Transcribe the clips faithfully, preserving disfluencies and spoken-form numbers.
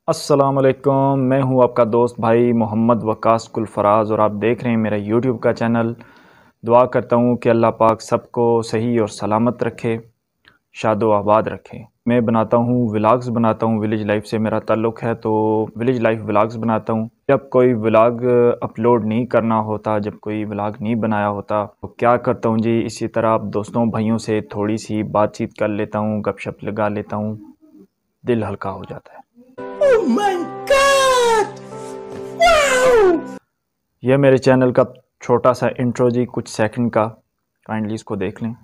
السلام علیکم، میں ہوں آپ کا دوست بھائی محمد وقاص گل فراز اور آپ دیکھ رہے ہیں میرا یوٹیوب کا چینل۔ دعا کرتا ہوں کہ اللہ پاک سب کو صحیح اور سلامت رکھے، شاد و آباد رکھے۔ میں بناتا ہوں ولاگز بناتا ہوں، ولیج لائف سے میرا تعلق ہے تو ولیج لائف ولاگز بناتا ہوں۔ جب کوئی ولاگ اپلوڈ نہیں کرنا ہوتا، جب کوئی ولاگ نہیں بنایا ہوتا تو کیا کرتا ہوں جی، اسی طرح دوستوں بھائیوں سے تھوڑی سی بات چیت کر لیتا ہوں، گپ شپ لگا لیتا ہوں، دل ہلکا ہو جاتا ہے۔ Oh my God! Wow! یہ میرے چینل کا چھوٹا سا انٹرو جی، کچھ سیکنڈ کا، کائنڈلی اس کو دیکھ لیں۔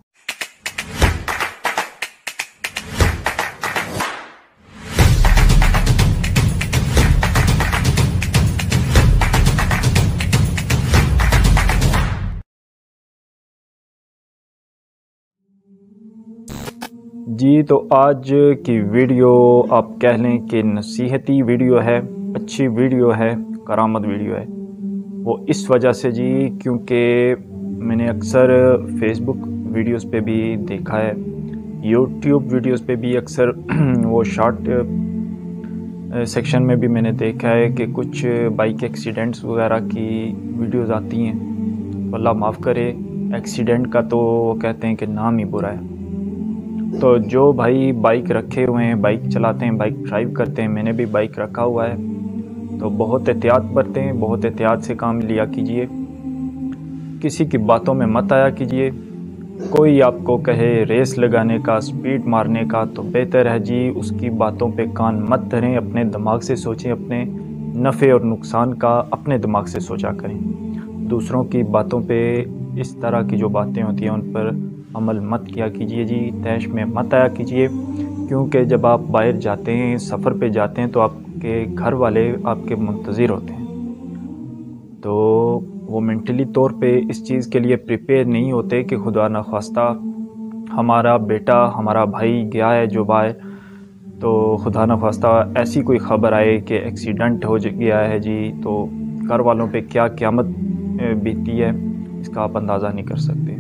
جی تو آج کی ویڈیو آپ کہہ لیں کہ نصیحتی ویڈیو ہے، اچھی ویڈیو ہے، کرامت ویڈیو ہے۔ وہ اس وجہ سے جی کیونکہ میں نے اکثر فیس بک ویڈیوز پہ بھی دیکھا ہے، یوٹیوب ویڈیوز پہ بھی اکثر وہ شارٹ سیکشن میں بھی میں نے دیکھا ہے کہ کچھ بائک ایکسیڈنٹس وغیرہ کی ویڈیوز آتی ہیں۔ اللہ معاف کرے، ایکسیڈنٹ کا تو وہ کہتے ہیں کہ نام ہی برا ہے۔ تو جو بھائی بائک رکھے ہوئے ہیں، بائک چلاتے ہیں، بائک ڈرائیو کرتے ہیں، میں نے بھی بائک رکھا ہوا ہے، تو بہت احتیاط برتیں ہیں، بہت احتیاط سے کام لیا کیجئے، کسی کی باتوں میں مت آیا کیجئے۔ کوئی آپ کو کہے ریس لگانے کا، سپیڈ مارنے کا، تو بہتر ہے جی اس کی باتوں پہ کان مت دھریں، اپنے دماغ سے سوچیں، اپنے نفع اور نقصان کا اپنے دماغ سے سوچا کریں۔ دوسروں کی باتوں پہ، اس طرح کی جو باتیں ہوتی ہیں ان پر عمل مت کیا کیجئے جی، تیش میں مت آیا کیجئے، کیونکہ جب آپ باہر جاتے ہیں، سفر پہ جاتے ہیں تو آپ کے گھر والے آپ کے منتظر ہوتے ہیں، تو وہ مینٹلی طور پہ اس چیز کے لیے پریپیئر نہیں ہوتے کہ خدا نخواستہ ہمارا بیٹا، ہمارا بھائی گیا ہے جو باہر، تو خدا نخواستہ ایسی کوئی خبر آئے کہ ایکسیڈنٹ ہو گیا ہے جی، تو گھر والوں پہ کیا قیامت بیتی ہے اس کا آپ اندازہ نہیں کر سکتے۔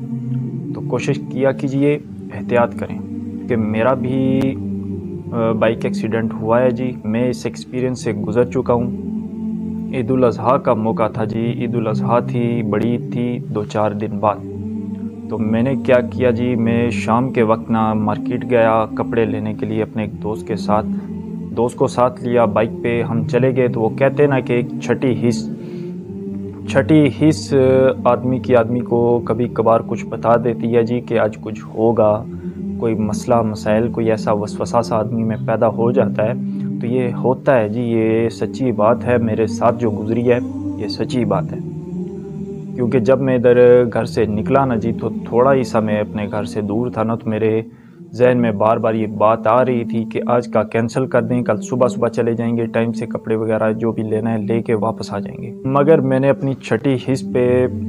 تو کوشش کیا کیجئے، احتیاط کریں، کہ میرا بھی بائک ایکسیڈنٹ ہوا ہے جی، میں اس ایکسپیرینس سے گزر چکا ہوں۔ عید الاضحیٰ کا موقع تھا جی، عید الاضحیٰ تھی، بڑی عید تھی دو چار دن بعد، تو میں نے کیا کیا جی، میں شام کے وقت نا مارکیٹ گیا کپڑے لینے کے لیے اپنے ایک دوست کے ساتھ، دوست کو ساتھ لیا، بائک پہ ہم چلے گئے۔ تو وہ کہتے نا کہ ایک چھٹی حس چھٹی حس آدمی کی آدمی کو کبھی کبھار کچھ بتا دیتی ہے جی کہ آج کچھ ہوگا، کوئی مسئلہ مسائل، کوئی ایسا وسوسہ سا آدمی میں پیدا ہو جاتا ہے، تو یہ ہوتا ہے جی، یہ سچی بات ہے، میرے ساتھ جو گزری ہے یہ سچی بات ہے۔ کیونکہ جب میں ادھر گھر سے نکلا نا جی، تو تھوڑا ہی سا میں اپنے گھر سے دور تھا نا، تو میرے ذہن میں بار بار یہ بات آ رہی تھی کہ آج کا کینسل کر دیں، کل صبح صبح چلے جائیں گے، ٹائم سے کپڑے وغیرہ جو بھی لینا ہے لے کے واپس آ جائیں گے۔ مگر میں نے اپنی چھٹی حس پہ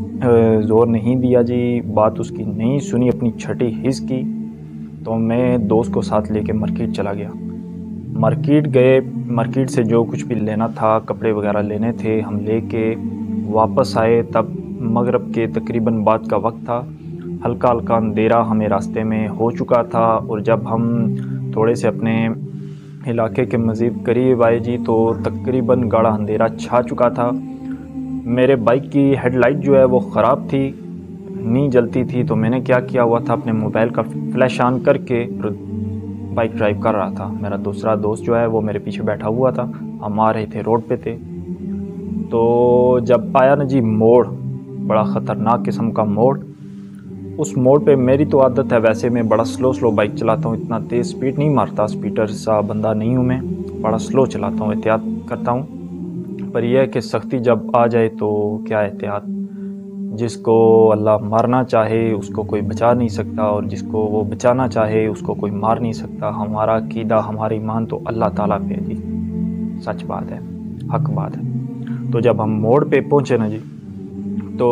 زور نہیں دیا جی، بات اس کی نہیں سنی، اپنی چھٹی حس کی، تو میں دوست کو ساتھ لے کے مارکیٹ چلا گیا۔ مارکیٹ گئے، مارکیٹ سے جو کچھ بھی لینا تھا، کپڑے وغیرہ لینے تھے، ہم لے کے واپس آئے، تب مغرب کے تقریباً بعد کا وقت تھا، ہلکا ہلکا اندھیرا ہمیں راستے میں ہو چکا تھا، اور جب ہم تھوڑے سے اپنے علاقے کے مزید قریب آئے جی، تو تقریباً گاڑھا اندھیرا چھا چکا تھا۔ میرے بائک کی ہیڈ لائٹ جو ہے وہ خراب تھی، نہیں جلتی تھی، تو میں نے کیا کیا ہوا تھا، اپنے موبائل کا فلیش آن کر کے بائک ڈرائیو کر رہا تھا۔ میرا دوسرا دوست جو ہے وہ میرے پیچھے بیٹھا ہوا تھا، ہم آ رہے تھے، روڈ پہ تھے۔ تو جب آیا نا جی موڑ، بڑا خطرناک قسم کا موڑ، اس موڑ پہ میری تو عادت ہے، ویسے میں بڑا سلو سلو بائک چلاتا ہوں، اتنا تیز سپیڈ نہیں مارتا، سپیڈر سا بندہ نہیں ہوں میں، بڑا سلو چلاتا ہوں، احتیاط کرتا ہوں، پر یہ ہے کہ سختی جب آ جائے تو کیا احتیاط، جس کو اللہ مارنا چاہے اس کو کوئی بچا نہیں سکتا، اور جس کو وہ بچانا چاہے اس کو کوئی مار نہیں سکتا۔ ہمارا عقیدہ، ہماری ایمان تو اللہ تعالیٰ پہ ہے جی، سچ بات ہے، حق بات ہے۔ تو جب ہم موڑ پہ پہنچے نا جی، تو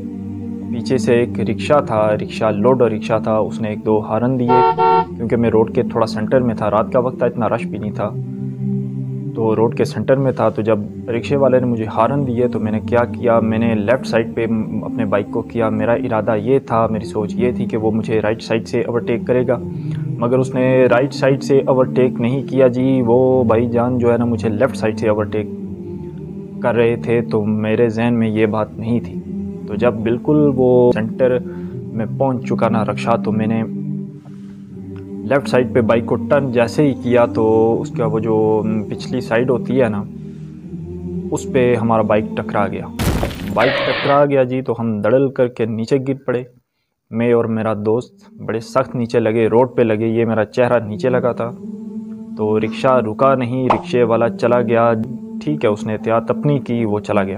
پیچھے سے ایک رکشہ تھا، رکشہ لوڈ رکشہ تھا، اس نے ایک دو ہارن دیے، کیونکہ میں روڈ کے تھوڑا سینٹر میں تھا، رات کا وقت تھا، اتنا رش بھی نہیں تھا، تو روڈ کے سینٹر میں تھا۔ تو جب رکشے والے نے مجھے ہارن دیے تو میں نے کیا کیا، میں نے لیفٹ سائڈ پہ اپنے بائک کو کیا، میرا ارادہ یہ تھا، میری سوچ یہ تھی کہ وہ مجھے رائٹ سائڈ سے اوورٹیک کرے گا، مگر اس نے رائٹ سائڈ سے اوورٹیک نہیں کیا جی، وہ بھائی جان جو ہے نا مجھے لیفٹ سائڈ سے اوورٹیک کر رہے تھے، تو میرے ذہن میں یہ بات نہیں تھی۔ تو جب بالکل وہ سینٹر میں پہنچ چکا نا رکشہ، تو میں نے لیفٹ سائڈ پہ بائک کو ٹرن جیسے ہی کیا تو اس کا وہ جو پچھلی سائڈ ہوتی ہے نا، اس پہ ہمارا بائک ٹکرا گیا بائک ٹکرا گیا جی۔ تو ہم دڑل کر کے نیچے گر پڑے، میں اور میرا دوست بڑے سخت نیچے لگے، روڈ پہ لگے، یہ میرا چہرہ نیچے لگا تھا۔ تو رکشہ رکا نہیں، رکشے والا چلا گیا، ٹھیک ہے اس نے احتیاط اپنی کی، وہ چلا گیا۔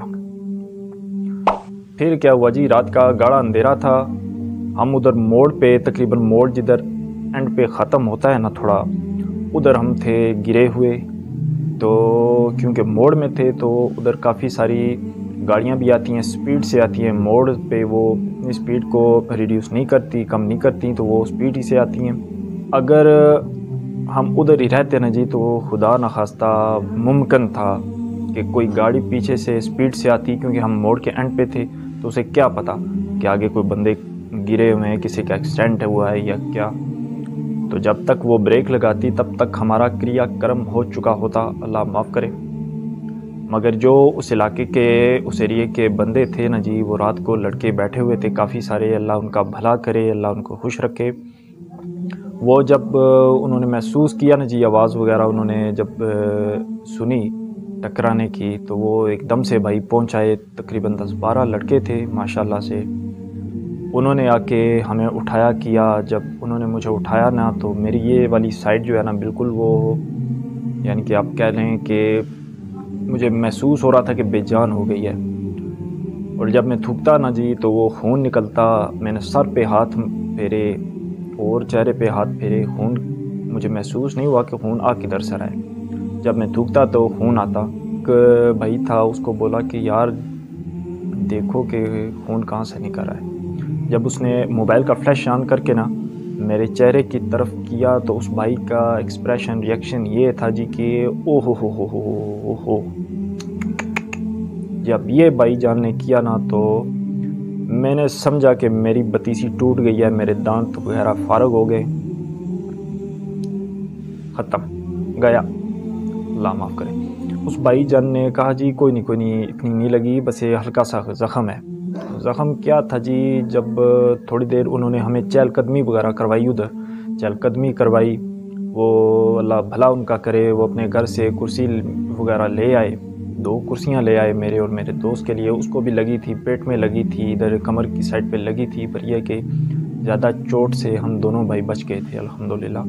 پھر کیا ہوا جی، رات کا گاڑا اندھیرا تھا، ہم ادھر موڑ پہ تقریباً موڑ جدھر اینڈ پہ ختم ہوتا ہے نا تھوڑا، ادھر ہم تھے گرے ہوئے۔ تو کیونکہ موڑ میں تھے تو ادھر کافی ساری گاڑیاں بھی آتی ہیں، سپیڈ سے آتی ہیں، موڑ پہ وہ سپیڈ کو ریڈیوس نہیں کرتی، کم نہیں کرتی، تو وہ سپیڈ ہی سے آتی ہیں۔ اگر ہم ادھر ہی رہتے نا جی تو خدا نخواستہ ممکن تھا کہ کوئی گاڑی پیچھے سے سپیڈ سے آتی، کیونکہ ہم موڑ کے اینڈ پہ تھے، تو اسے کیا پتہ کہ آگے کوئی بندے گرے ہوئے ہیں، کسی کا ایکسیڈنٹ ہوا ہے یا کیا۔ تو جب تک وہ بریک لگاتی تب تک ہمارا کریا کرم ہو چکا ہوتا، اللہ معاف کرے۔ مگر جو اس علاقے کے اس ایریے کے بندے تھے نا جی، وہ رات کو لڑکے بیٹھے ہوئے تھے کافی سارے، اللہ ان کا بھلا کرے، اللہ ان کو خوش رکھے۔ وہ جب انہوں نے محسوس کیا نا جی آواز وغیرہ انہوں نے جب سنی ٹکرانے کی، تو وہ ایک دم سے بھائی پہنچائے، تقریباً دس بارہ لڑکے تھے ماشاءاللہ سے، انہوں نے آ کے ہمیں اٹھایا کیا۔ جب انہوں نے مجھے اٹھایا نا تو میری یہ والی سائڈ جو ہے نا بالکل وہ یعنی کہ آپ کہہ لیں کہ مجھے محسوس ہو رہا تھا کہ بے جان ہو گئی ہے، اور جب میں تھوکتا نا جی تو وہ خون نکلتا، میں نے سر پہ ہاتھ پھیرے اور چہرے پہ ہاتھ پھیرے، خون مجھے محسوس نہیں ہوا کہ خون آ کدھر سے رہا ہے۔ جب میں تھوکتا تو خون آتا، ایک بھائی تھا اس کو بولا کہ یار دیکھو کہ خون کہاں سے نکل رہا ہے۔ جب اس نے موبائل کا فلیش آن کر کے نا میرے چہرے کی طرف کیا تو اس بھائی کا ایکسپریشن ریئیکشن یہ تھا جی کہ او ہو ہو ہو ہو ہو۔ جب یہ بھائی جان نے کیا نا تو میں نے سمجھا کہ میری بتیسی ٹوٹ گئی ہے، میرے دانت وغیرہ فارغ ہو گئے، ختم گیا، اللہ معاف کرے۔ اس بھائی جان نے کہا جی کوئی نہیں کوئی نہیں، اتنی نہیں لگی، بس یہ ہلکا سا زخم ہے۔ زخم کیا تھا جی، جب تھوڑی دیر انہوں نے ہمیں چہل قدمی وغیرہ کروائی، ادھر چہل قدمی کروائی، وہ اللہ بھلا ان کا کرے، وہ اپنے گھر سے کرسی وغیرہ لے آئے، دو کرسیاں لے آئے میرے اور میرے دوست کے لیے، اس کو بھی لگی تھی، پیٹ میں لگی تھی، ادھر کمر کی سائڈ پہ لگی تھی، پر یہ کہ زیادہ چوٹ سے ہم دونوں بھائی بچ گئے تھے الحمدللہ۔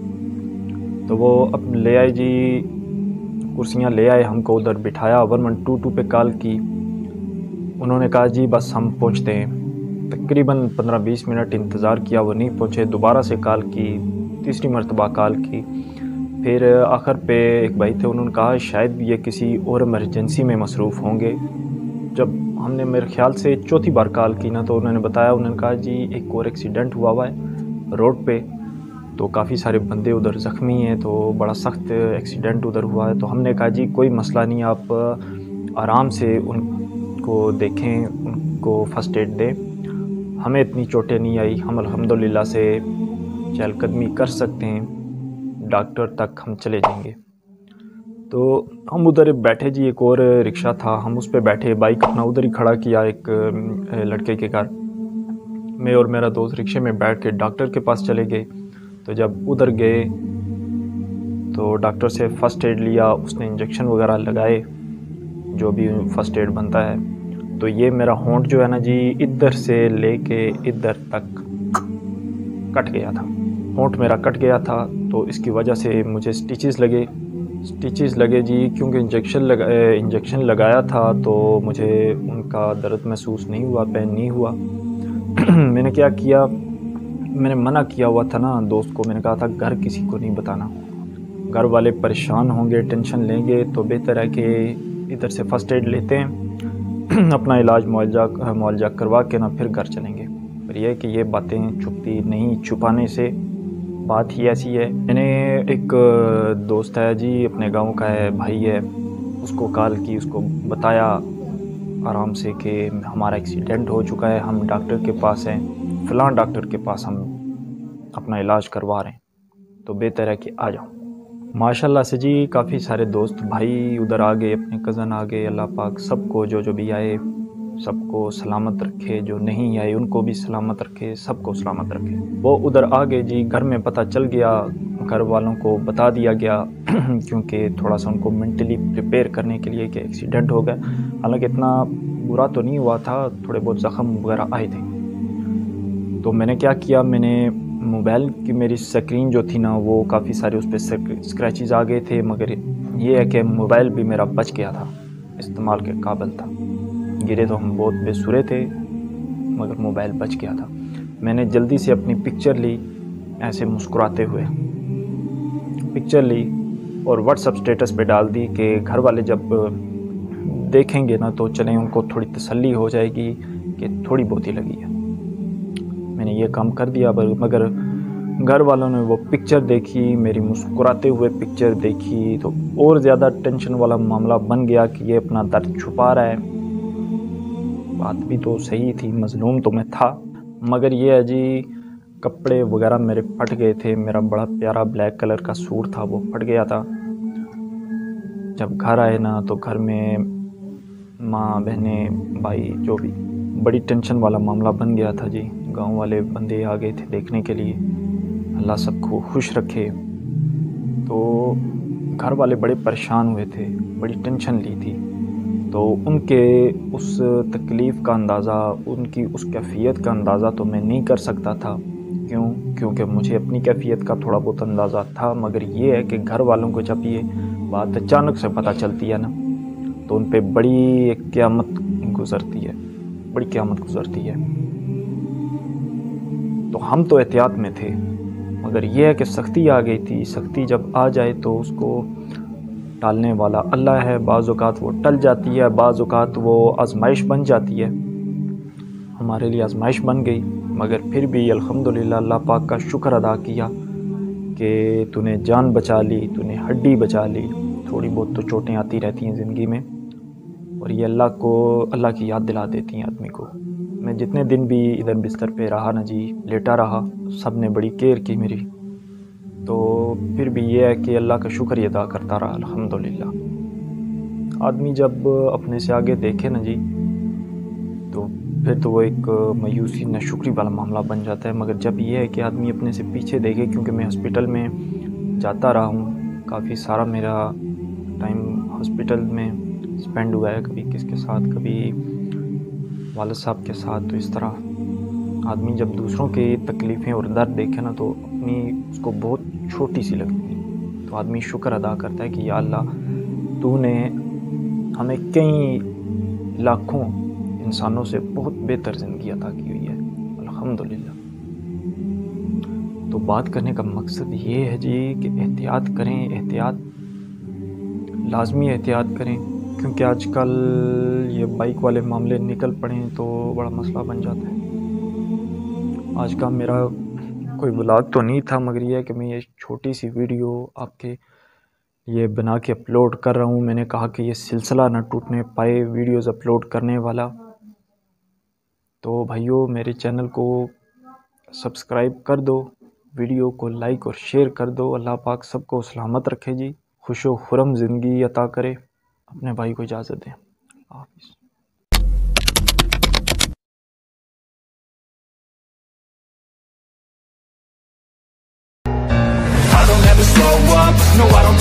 تو وہ اب لے آئے جی، کرسیاں لے آئے، ہم کو ادھر بٹھایا، ون ون ٹو ٹو پہ کال کی، انہوں نے کہا جی بس ہم پہنچتے ہیں۔ تقریباً پندرہ بیس منٹ انتظار کیا، وہ نہیں پہنچے، دوبارہ سے کال کی، تیسری مرتبہ کال کی، پھر آخر پہ ایک بھائی تھے انہوں نے کہا شاید یہ کسی اور ایمرجنسی میں مصروف ہوں گے۔ جب ہم نے میرے خیال سے چوتھی بار کال کی نا تو انہوں نے بتایا، انہوں نے کہا جی ایک اور ایکسیڈنٹ ہوا ہوا ہے روڈ پہ، تو کافی سارے بندے ادھر زخمی ہیں، تو بڑا سخت ایکسیڈنٹ ادھر ہوا ہے۔ تو ہم نے کہا جی کوئی مسئلہ نہیں، آپ آرام سے ان کو دیکھیں، ان کو فرسٹ ایڈ دیں، ہمیں اتنی چوٹیں نہیں آئی، ہم الحمدللہ سے چہل قدمی کر سکتے ہیں، ڈاکٹر تک ہم چلے جائیں گے۔ تو ہم ادھر بیٹھے جی، ایک اور رکشہ تھا، ہم اس پہ بیٹھے، بائک اپنا ادھر ہی کھڑا کیا ایک لڑکے کے گھر، میں اور میرا دوست رکشے میں بیٹھ کے ڈاکٹر کے پاس چلے گئے۔ تو جب ادھر گئے تو ڈاکٹر سے فرسٹ ایڈ لیا، اس نے انجیکشن وغیرہ لگائے جو بھی فرسٹ ایڈ بنتا ہے۔ تو یہ میرا ہونٹ جو ہے نا جی ادھر سے لے کے ادھر تک کٹ گیا تھا، ہونٹ میرا کٹ گیا تھا، تو اس کی وجہ سے مجھے سٹیچز لگے سٹیچز لگے جی، کیونکہ انجیکشن لگا انجیکشن لگایا تھا تو مجھے ان کا درد محسوس نہیں ہوا، پین نہیں ہوا۔ میں نے کیا کیا، میں نے منع کیا ہوا تھا نا دوست کو، میں نے کہا تھا گھر کسی کو نہیں بتانا، گھر والے پریشان ہوں گے، ٹینشن لیں گے، تو بہتر ہے کہ ادھر سے فرسٹ ایڈ لیتے ہیں، اپنا علاج معالجہ معالجہ کروا کے نا پھر گھر چلیں گے۔ پر یہ کہ یہ باتیں چھپتی نہیں، چھپانے سے بات ہی ایسی ہے۔ میں نے ایک دوست ہے جی، اپنے گاؤں کا ہے، بھائی ہے، اس کو کال کی، اس کو بتایا آرام سے کہ ہمارا ایکسیڈنٹ ہو چکا ہے، ہم ڈاکٹر کے پاس ہیں، فلاں ڈاکٹر کے پاس ہم اپنا علاج کروا رہے ہیں۔ تو بہتر ہے کہ آ جاؤں۔ ماشاءاللہ سے جی کافی سارے دوست بھائی ادھر آ گئے، اپنے کزن آ گئے، اللہ پاک سب کو جو جو بھی آئے سب کو سلامت رکھے، جو نہیں آئے ان کو بھی سلامت رکھے، سب کو سلامت رکھے۔ وہ ادھر آ گئے جی، گھر میں پتہ چل گیا، گھر والوں کو بتا دیا گیا کیونکہ تھوڑا سا ان کو مینٹلی پریپیئر کرنے کے لیے کہ ایکسیڈنٹ ہو گیا، حالانکہ اتنا برا تو نہیں ہوا تھا، تھوڑے بہت زخم وغیرہ آئے تھے۔ تو میں نے کیا کیا، میں نے موبائل کی میری سکرین جو تھی نا وہ کافی سارے اس پہ اسکریچز آ گئے تھے، مگر یہ ہے کہ موبائل بھی میرا بچ گیا تھا، استعمال کے قابل تھا۔ گرے تو ہم بہت بے سرے تھے مگر موبائل بچ گیا تھا۔ میں نے جلدی سے اپنی پکچر لی، ایسے مسکراتے ہوئے پکچر لی اور واٹس اپ اسٹیٹس پہ ڈال دی کہ گھر والے جب دیکھیں گے نا تو چلیں ان کو تھوڑی تسلی ہو جائے گی کہ تھوڑی بہت ہی لگی ہے۔ میں نے یہ کام کر دیا، مگر گھر والوں نے وہ پکچر دیکھی، میری مسکراتے ہوئے پکچر دیکھی تو اور زیادہ ٹینشن والا معاملہ بن گیا کہ یہ اپنا درد چھپا رہا ہے۔ بات بھی تو صحیح تھی، مظلوم تو میں تھا، مگر یہ ہے جی کپڑے وغیرہ میرے پھٹ گئے تھے، میرا بڑا پیارا بلیک کلر کا سوٹ تھا وہ پھٹ گیا تھا۔ جب گھر آئے نا تو گھر میں ماں بہنیں بھائی جو بھی بڑی ٹینشن والا معاملہ بن گیا تھا جی۔ گاؤں والے بندے آ گئے تھے دیکھنے کے لیے، اللہ سب کو خوش رکھے۔ تو گھر والے بڑے پریشان ہوئے تھے، بڑی ٹینشن لی تھی، تو ان کے اس تکلیف کا اندازہ، ان کی اس کیفیت کا اندازہ تو میں نہیں کر سکتا تھا۔ کیوں؟ کیونکہ مجھے اپنی کیفیت کا تھوڑا بہت اندازہ تھا، مگر یہ ہے کہ گھر والوں کو جب یہ بات اچانک سے پتہ چلتی ہے نا تو ان پہ بڑی ایک قیامت گزرتی ہے، بڑی قیامت گزرتی ہے۔ تو ہم تو احتیاط میں تھے، مگر یہ ہے کہ سختی آ گئی تھی۔ سختی جب آ جائے تو اس کو ٹالنے والا اللہ ہے، بعض اوقات وہ ٹل جاتی ہے، بعض اوقات وہ آزمائش بن جاتی ہے۔ ہمارے لیے آزمائش بن گئی، مگر پھر بھی الحمدللہ اللہ پاک کا شکر ادا کیا کہ تو نے جان بچا لی، تو نے ہڈی بچا لی۔ تھوڑی بہت تو چوٹیں آتی رہتی ہیں زندگی میں، اور یہ اللہ کو اللہ کی یاد دلا دیتی ہیں آدمی کو۔ میں جتنے دن بھی ادھر بستر پہ رہا نا جی، لیٹا رہا، سب نے بڑی کیئر کی میری، تو پھر بھی یہ ہے کہ اللہ کا شکر ادا کرتا رہا الحمدللہ۔ آدمی جب اپنے سے آگے دیکھے نا جی تو پھر تو وہ ایک مایوسی ناشکری والا معاملہ بن جاتا ہے، مگر جب یہ ہے کہ آدمی اپنے سے پیچھے دیکھے، کیونکہ میں ہاسپٹل میں جاتا رہا ہوں، کافی سارا میرا ٹائم ہاسپٹل میں اسپینڈ ہوا ہے، کبھی کس کے ساتھ، کبھی والد صاحب کے ساتھ۔ تو اس طرح آدمی جب دوسروں کی تکلیفیں اور درد دیکھے نا تو اپنی اس کو بہت چھوٹی سی لگتی ہے، تو آدمی شکر ادا کرتا ہے کہ یا اللہ تو نے ہمیں کئی لاکھوں انسانوں سے بہت بہتر زندگی عطا کی ہوئی ہے الحمدللہ۔ تو بات کرنے کا مقصد یہ ہے جی کہ احتیاط کریں، احتیاط لازمی احتیاط کریں، کیونکہ آج کل یہ بائک والے معاملے نکل پڑیں تو بڑا مسئلہ بن جاتا ہے۔ آج کا میرا کوئی ولاگ تو نہیں تھا، مگر یہ ہے کہ میں یہ چھوٹی سی ویڈیو آپ کے یہ بنا کے اپلوڈ کر رہا ہوں۔ میں نے کہا کہ یہ سلسلہ نہ ٹوٹنے پائے ویڈیوز اپلوڈ کرنے والا۔ تو بھائیو میرے چینل کو سبسکرائب کر دو، ویڈیو کو لائک اور شیئر کر دو۔ اللہ پاک سب کو سلامت رکھے جی، خوش و خرم زندگی عطا کرے۔ اپنے بھائی کو اجازت دیں، اللہ حافظ۔ I don't ever slow up, no I don't